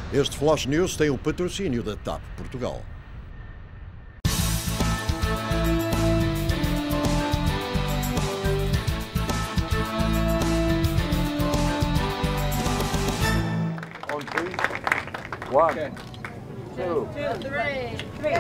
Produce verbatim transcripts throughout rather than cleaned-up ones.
Este Flash News tem o patrocínio da TAP Portugal. On three. One, okay. two, two, three, three.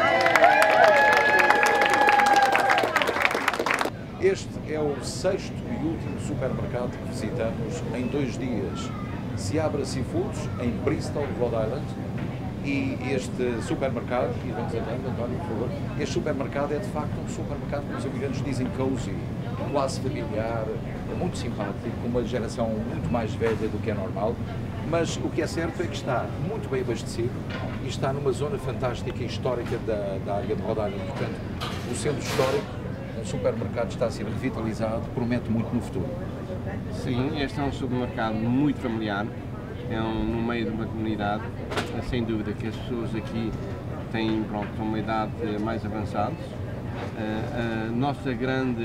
Este é o sexto e último supermercado que visitamos em dois dias. Seabra Seafoods, em Bristol, Rhode Island. E este supermercado, e vamos andando, António, por favor, este supermercado é de facto um supermercado, como os americanos dizem, cozy, classe familiar, muito simpático, com uma geração muito mais velha do que é normal. Mas o que é certo é que está muito bem abastecido e está numa zona fantástica e histórica da, da área de Rhode Island. Portanto, o centro histórico, o supermercado está a ser revitalizado, promete muito no futuro. Sim, este é um supermercado muito familiar, é um, no meio de uma comunidade, sem dúvida que as pessoas aqui têm, pronto, uma idade mais avançada. A, a nossa grande,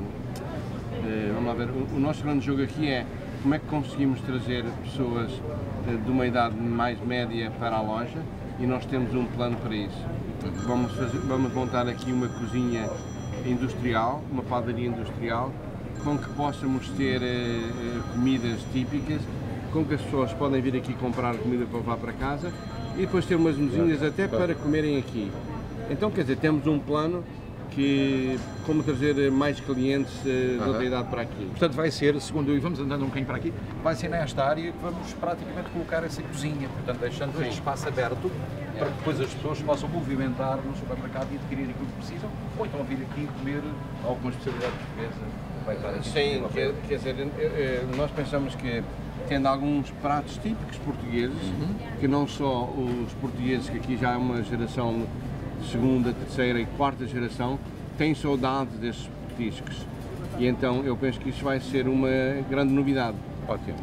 vamos lá ver, o, o nosso grande jogo aqui é como é que conseguimos trazer pessoas de uma idade mais média para a loja, e nós temos um plano para isso. Vamos, fazer, vamos montar aqui uma cozinha industrial, uma padaria industrial, com que possamos ter uh, comidas típicas, com que as pessoas podem vir aqui comprar comida para levar para casa e depois ter umas mesinhas até para comerem aqui. Então, quer dizer, temos um plano que, como trazer mais clientes uh, de outra idade para aqui. Portanto, vai ser, segundo, e vamos andando um bocadinho para aqui, vai ser nesta área que vamos praticamente colocar essa cozinha, portanto, deixando Sim. este espaço aberto é. para que depois as pessoas possam movimentar no supermercado e adquirir aquilo que precisam, ou então vir aqui comer alguma especialidade portuguesa. Sim, quer, quer dizer, nós pensamos que, tendo alguns pratos típicos portugueses, uhum. que não só os portugueses, que aqui já é uma geração de segunda, terceira e quarta geração, têm saudade desses petiscos. E então eu penso que isso vai ser uma grande novidade. Ótimo.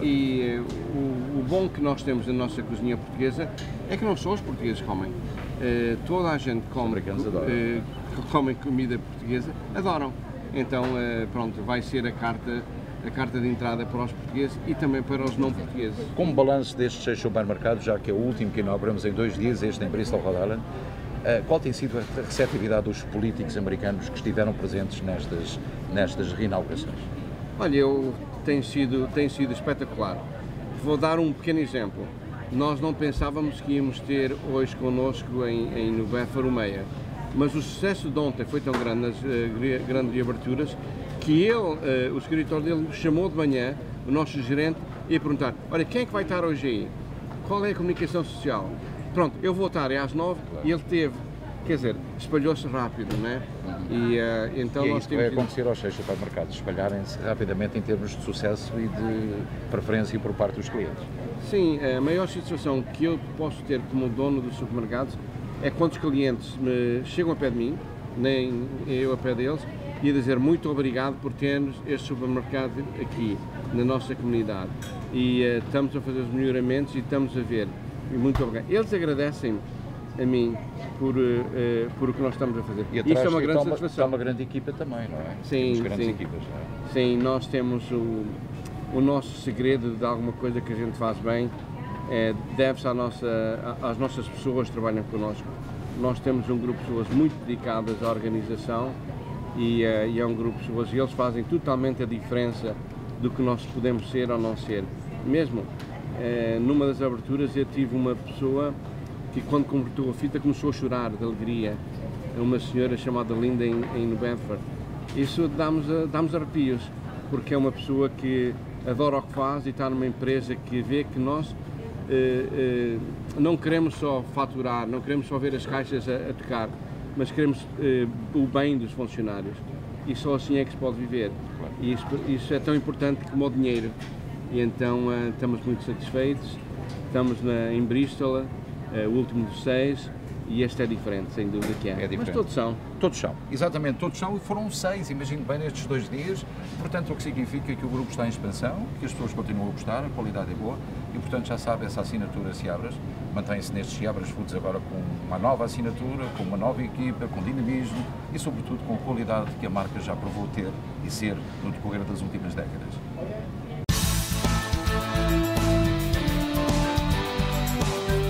E uh, o, o bom que nós temos na nossa cozinha portuguesa é que não só os portugueses comem. Uh, toda a gente come, uh, come comida portuguesa, adoram. Então, uh, pronto, vai ser a carta, a carta de entrada para os portugueses e também para os não portugueses. Como balanço destes seis supermercados, já que é o último que inauguramos em dois dias, este em Bristol, Rhode Island, uh, qual tem sido a receptividade dos políticos americanos que estiveram presentes nestas, nestas reinaugurações? Olha, eu tenho sido, tem sido espetacular. Vou dar um pequeno exemplo. Nós não pensávamos que íamos ter hoje connosco em, em no Bedford o Meia, mas o sucesso de ontem foi tão grande nas uh, grandes reaberturas que ele, uh, o escritório dele, chamou de manhã o nosso gerente e a perguntar: olha, quem é que vai estar hoje aí? Qual é a comunicação social? Pronto, eu vou estar é às nove e ele teve, quer dizer, espalhou-se rápido, não é? E uh, então e é nós isso que temos vai acontecer aos seis supermercados, espalharem-se rapidamente em termos de sucesso e de preferência por parte dos clientes. Sim, a maior satisfação que eu posso ter como dono dos supermercados é quando os clientes me chegam a pé de mim, nem eu a pé deles, e a dizer muito obrigado por termos este supermercado aqui na nossa comunidade. E uh, estamos a fazer os melhoramentos e estamos a ver. E muito obrigado. Eles agradecem a mim por, uh, uh, por o que nós estamos a fazer. E atrás isso é uma grande está uma, satisfação. está uma grande equipa também, não é? Sim, temos grandes sim. equipas, não é? Sim, nós temos o, o nosso segredo de alguma coisa que a gente faz bem, é, deve-se à nossa, às nossas pessoas que trabalham connosco. Nós temos um grupo de pessoas muito dedicadas à organização e, uh, e é um grupo de pessoas e eles fazem totalmente a diferença do que nós podemos ser ou não ser. Mesmo uh, numa das aberturas eu tive uma pessoa que, quando completou a fita, começou a chorar de alegria, uma senhora chamada Linda em, em New Bedford. Isso dá-nos dá-nos arrepios, porque é uma pessoa que adora o que faz e está numa empresa que vê que nós Uh, uh, não queremos só faturar, não queremos só ver as caixas a, a tocar, mas queremos uh, o bem dos funcionários e só assim é que se pode viver. E isso, isso é tão importante como o dinheiro. E então uh, estamos muito satisfeitos, estamos na, em Bristol, uh, o último dos seis, e este é diferente, sem dúvida que é. É diferente. Mas todos são. Todos são, exatamente, todos são, e foram seis, imagino bem, nestes dois dias, portanto o que significa que o grupo está em expansão, que as pessoas continuam a gostar, a qualidade é boa, e portanto já sabe, essa assinatura Seabras mantém-se nestes Seabras Foods agora com uma nova assinatura, com uma nova equipa, com dinamismo e sobretudo com a qualidade que a marca já provou ter e ser no decorrer das últimas décadas.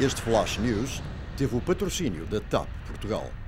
Este Flash News teve o patrocínio da TAP Portugal.